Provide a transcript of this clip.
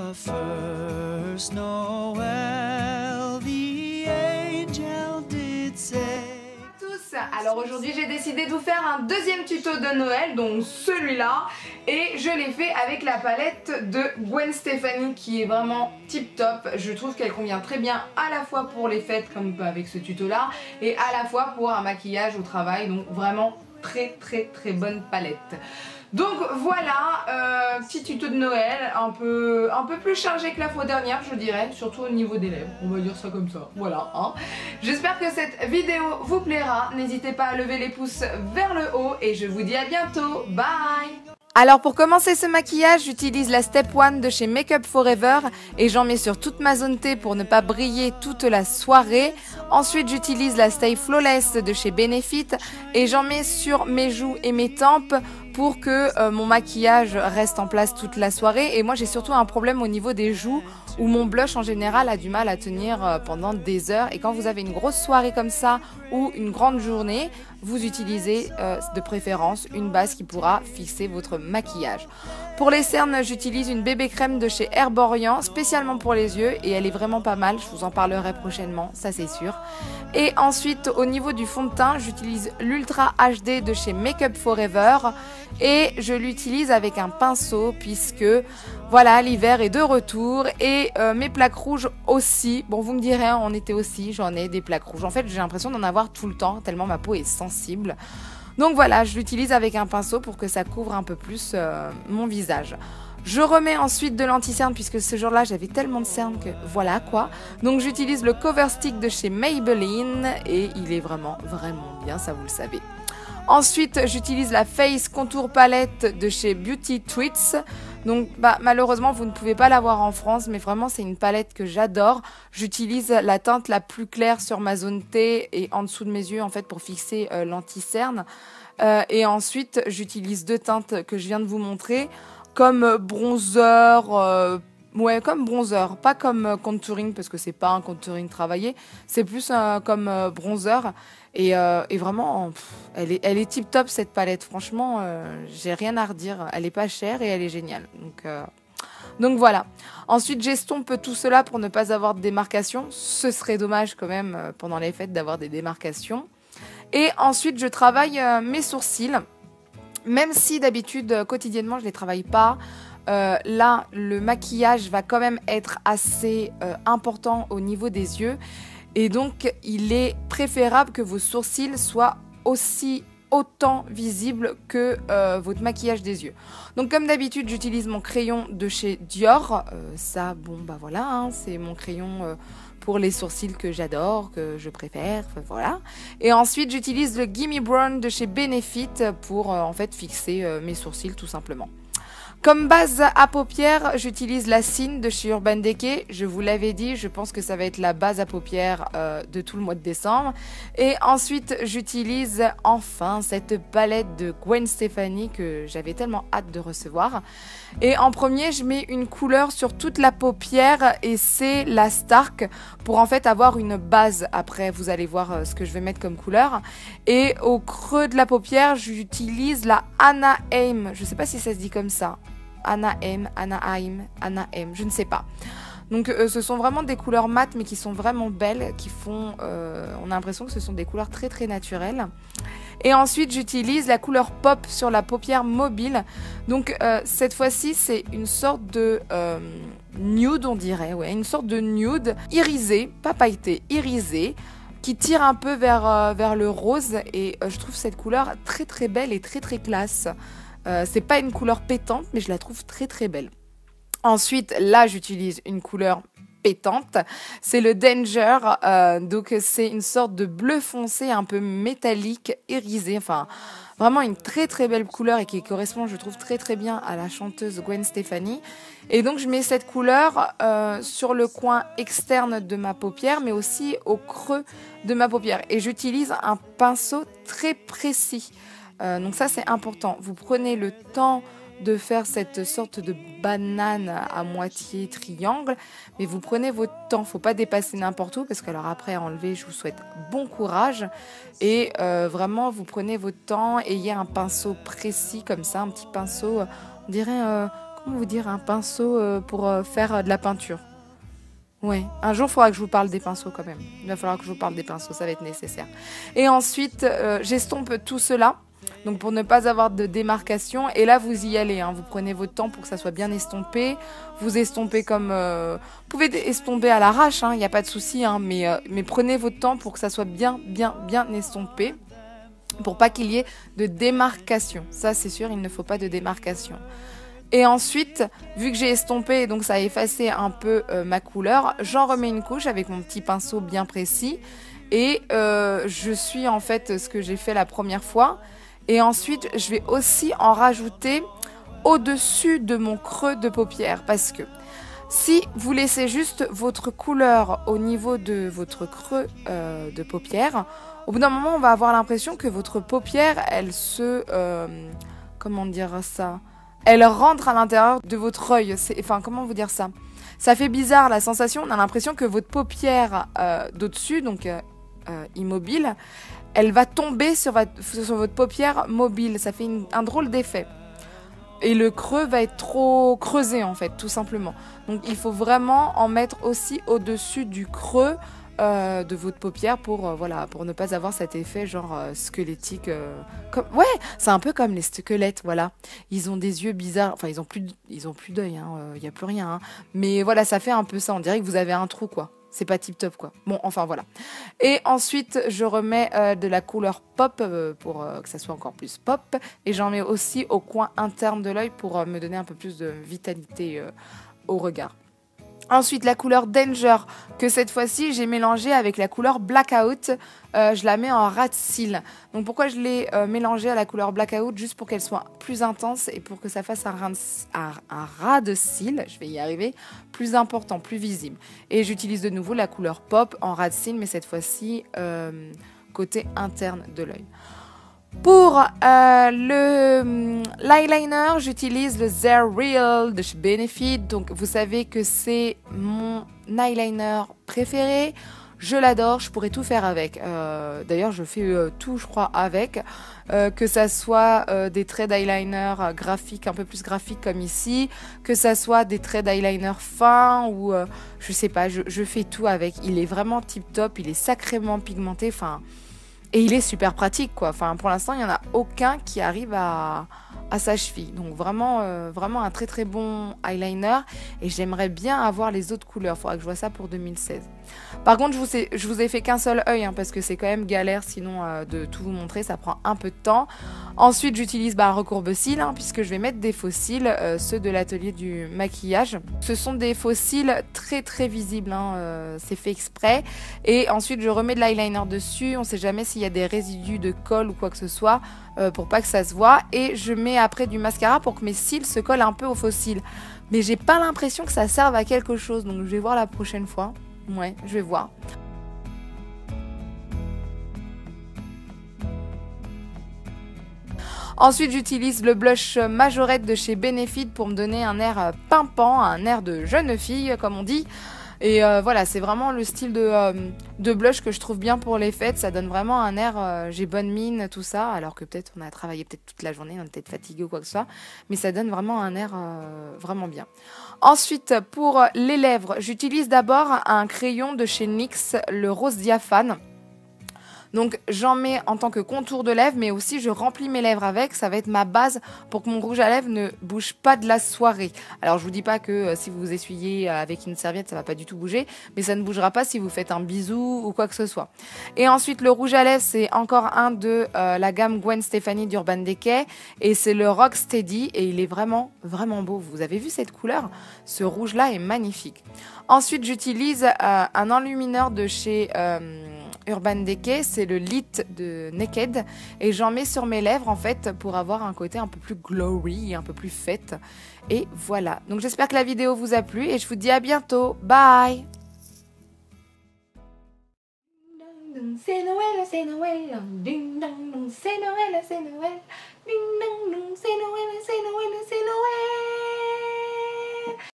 first Noel, the angel did say. Alors aujourd'hui j'ai décidé de vous faire un deuxième tuto de Noël, donc celui-là, et je l'ai fait avec la palette de Gwen Stefani qui est vraiment tip top. Je trouve qu'elle convient très bien à la fois pour les fêtes comme avec ce tuto là et à la fois pour un maquillage au travail, donc vraiment très bonne palette. Donc voilà, petit tuto de Noël, un peu plus chargé que la fois dernière je dirais, surtout au niveau des lèvres, on va dire ça comme ça, voilà. Hein. J'espère que cette vidéo vous plaira, n'hésitez pas à lever les pouces vers le haut et je vous dis à bientôt, bye. Alors pour commencer ce maquillage, j'utilise la Step 1 de chez Make Up Forever et j'en mets sur toute ma zone T pour ne pas briller toute la soirée. Ensuite j'utilise la Stay Flawless de chez Benefit et j'en mets sur mes joues et mes tempes pour que mon maquillage reste en place toute la soirée. Et moi j'ai surtout un problème au niveau des joues où mon blush en général a du mal à tenir pendant des heures. Et quand vous avez une grosse soirée comme ça ou une grande journée, vous utilisez de préférence une base qui pourra fixer votre maquillage. Pour les cernes, j'utilise une bébé crème de chez Herborian, spécialement pour les yeux, et elle est vraiment pas mal, je vous en parlerai prochainement, ça c'est sûr. Et ensuite, au niveau du fond de teint, j'utilise l'Ultra HD de chez Make Up Forever, et je l'utilise avec un pinceau, puisque voilà, l'hiver est de retour, et mes plaques rouges aussi. Bon, vous me direz, en été aussi, j'en ai des plaques rouges. En fait, j'ai l'impression d'en avoir tout le temps, tellement ma peau est sensible. Donc voilà, je l'utilise avec un pinceau pour que ça couvre un peu plus mon visage. Je remets ensuite de l'anti-cerne puisque ce jour-là j'avais tellement de cernes que voilà quoi. Donc j'utilise le Cover Stick de chez Maybelline et il est vraiment bien, ça vous le savez. Ensuite, j'utilise la Face Contour Palette de chez Beauty Treats. Donc malheureusement, vous ne pouvez pas l'avoir en France, mais vraiment c'est une palette que j'adore. J'utilise la teinte la plus claire sur ma zone T et en dessous de mes yeux en fait pour fixer l'anti-cerne. Et ensuite, j'utilise deux teintes que je viens de vous montrer comme bronzer. Ouais, comme bronzer, pas comme contouring parce que c'est pas un contouring travaillé, c'est plus comme bronzer et vraiment elle est tip top cette palette, franchement j'ai rien à redire, elle est pas chère et elle est géniale. Donc voilà. Ensuite j'estompe tout cela pour ne pas avoir de démarcation, ce serait dommage quand même pendant les fêtes d'avoir des démarcations. Et ensuite je travaille mes sourcils, même si d'habitude quotidiennement je les travaille pas. Là, le maquillage va quand même être assez important au niveau des yeux. Et donc, il est préférable que vos sourcils soient autant visibles que votre maquillage des yeux. Donc, comme d'habitude, j'utilise mon crayon de chez Dior. Ça, bon, bah voilà, hein, c'est mon crayon pour les sourcils que j'adore, que je préfère, voilà. Et ensuite, j'utilise le Gimme Brown de chez Benefit pour en fait fixer mes sourcils tout simplement. Comme base à paupières, j'utilise la Cine de chez Urban Decay. Je vous l'avais dit, je pense que ça va être la base à paupières de tout le mois de décembre. Et ensuite, j'utilise enfin cette palette de Gwen Stefani que j'avais tellement hâte de recevoir. Et en premier, je mets une couleur sur toute la paupière et c'est la Stark pour en fait avoir une base. Après, vous allez voir ce que je vais mettre comme couleur. Et au creux de la paupière, j'utilise la Anaheim. Je ne sais pas si ça se dit comme ça. Anaheim, je ne sais pas. Donc ce sont vraiment des couleurs mates mais qui sont vraiment belles, qui font, on a l'impression que ce sont des couleurs très naturelles. Et ensuite j'utilise la couleur pop sur la paupière mobile. Donc cette fois-ci c'est une sorte de nude on dirait, ouais, une sorte de nude irisé, pas pailleté, irisé, qui tire un peu vers le rose et je trouve cette couleur très belle et très classe. C'est pas une couleur pétante mais je la trouve très belle. Ensuite, là, j'utilise une couleur pétante. C'est le Danger. Donc, c'est une sorte de bleu foncé un peu métallique, irisé. Enfin, vraiment une très belle couleur et qui correspond, je trouve, très bien à la chanteuse Gwen Stefani. Et donc, je mets cette couleur sur le coin externe de ma paupière, mais aussi au creux de ma paupière. Et j'utilise un pinceau très précis. Donc ça, c'est important. Vous prenez le temps de faire cette sorte de banane à moitié triangle, mais vous prenez votre temps, faut pas dépasser n'importe où parce que alors après à enlever, je vous souhaite bon courage et vraiment vous prenez votre temps, ayez un pinceau précis comme ça, un petit pinceau, on dirait comment vous dire, un pinceau pour faire de la peinture. Ouais, un jour, il faudra que je vous parle des pinceaux quand même. Il va falloir que je vous parle des pinceaux, ça va être nécessaire. Et ensuite, j'estompe tout cela. Donc pour ne pas avoir de démarcation. Et là, vous y allez. Hein. Vous prenez votre temps pour que ça soit bien estompé. Vous estompez comme... vous pouvez estomper à l'arrache, il n'y a pas de souci. Hein, mais prenez votre temps pour que ça soit bien estompé. Pour pas qu'il y ait de démarcation. Ça, c'est sûr, il ne faut pas de démarcation. Et ensuite, vu que j'ai estompé, donc ça a effacé un peu ma couleur, j'en remets une couche avec mon petit pinceau bien précis. Et je suis en fait ce que j'ai fait la première fois. Et ensuite, je vais aussi en rajouter au-dessus de mon creux de paupière. Parce que si vous laissez juste votre couleur au niveau de votre creux de paupière, au bout d'un moment, on va avoir l'impression que votre paupière, elle se... comment dire ça ? Elle rentre à l'intérieur de votre œil. Enfin, comment vous dire ça ? Ça fait bizarre la sensation. On a l'impression que votre paupière d'au-dessus, donc immobile, elle va tomber sur votre paupière mobile. Ça fait un drôle d'effet. Et le creux va être trop creusé, en fait, tout simplement. Donc, il faut vraiment en mettre aussi au-dessus du creux de votre paupière pour ne pas avoir cet effet genre squelettique. Ouais, c'est un peu comme les squelettes, voilà. Ils ont des yeux bizarres. Enfin, ils ont plus d'œil, il n'y a plus rien. Hein. Mais voilà, ça fait un peu ça. On dirait que vous avez un trou, quoi. C'est pas tip top, quoi. Bon, enfin, voilà. Et ensuite, je remets de la couleur pop pour que ça soit encore plus pop. Et j'en mets aussi au coin interne de l'œil pour me donner un peu plus de vitalité au regard. Ensuite, la couleur Danger, que cette fois-ci, j'ai mélangé avec la couleur Blackout. Je la mets en ras de cils. Donc, pourquoi je l'ai mélangée à la couleur Blackout? Juste pour qu'elle soit plus intense et pour que ça fasse un ras de cils, je vais y arriver, plus important, plus visible. Et j'utilise de nouveau la couleur Pop en ras de cils, mais cette fois-ci, côté interne de l'œil. Pour l'eyeliner, j'utilise le They're Real de chez Benefit. Donc, vous savez que c'est mon eyeliner préféré. Je l'adore, je pourrais tout faire avec. D'ailleurs, je fais tout, je crois, avec. Que ça soit des traits d'eyeliner graphiques, un peu plus graphiques comme ici. Que ça soit des traits d'eyeliner fins ou... je sais pas, je fais tout avec. Il est vraiment tip top, il est sacrément pigmenté. Enfin... Et il est super pratique, quoi. Enfin, pour l'instant, il n'y en a aucun qui arrive à sa cheville. Donc, vraiment un très très bon eyeliner. Et j'aimerais bien avoir les autres couleurs. Il faudra que je vois ça pour 2016. Par contre, je vous ai fait qu'un seul œil, parce que c'est quand même galère, sinon, de tout vous montrer. Ça prend un peu de temps. Ensuite, j'utilise un recourbe-cils, puisque je vais mettre des faux cils, ceux de l'atelier du maquillage. Ce sont des faux cils très très visibles, c'est fait exprès. Et ensuite, je remets de l'eyeliner dessus. On ne sait jamais s'il y a des résidus de colle ou quoi que ce soit, pour pas que ça se voit. Et je mets après du mascara pour que mes cils se collent un peu aux faux cils. Mais j'ai pas l'impression que ça serve à quelque chose, donc je vais voir la prochaine fois. Ouais, je vais voir. Ensuite, j'utilise le blush Majorette de chez Benefit pour me donner un air pimpant, un air de jeune fille, comme on dit. Et voilà, c'est vraiment le style de blush que je trouve bien pour les fêtes. Ça donne vraiment un air, j'ai bonne mine, tout ça. Alors que peut-être on a travaillé toute la journée, on est peut-être fatigué ou quoi que ce soit. Mais ça donne vraiment un air vraiment bien. Ensuite, pour les lèvres, j'utilise d'abord un crayon de chez NYX, le rose diaphane. Donc j'en mets en tant que contour de lèvres, mais aussi je remplis mes lèvres avec. Ça va être ma base pour que mon rouge à lèvres ne bouge pas de la soirée. Alors je vous dis pas que si vous essuyez avec une serviette, ça va pas du tout bouger, mais ça ne bougera pas si vous faites un bisou ou quoi que ce soit. Et ensuite le rouge à lèvres, c'est encore un de la gamme Gwen Stefani d'Urban Decay, et c'est le Rocksteady, et il est vraiment beau. Vous avez vu cette couleur? Ce rouge là est magnifique. Ensuite j'utilise un enlumineur de chez Urban Decay, c'est le Lit de Naked, et j'en mets sur mes lèvres en fait pour avoir un côté un peu plus glowy, un peu plus fête. Et voilà, donc j'espère que la vidéo vous a plu et je vous dis à bientôt, bye. C'est Noël, c'est Noël, ding dong dong, c'est Noël, c'est Noël, ding dong dong, c'est Noël, c'est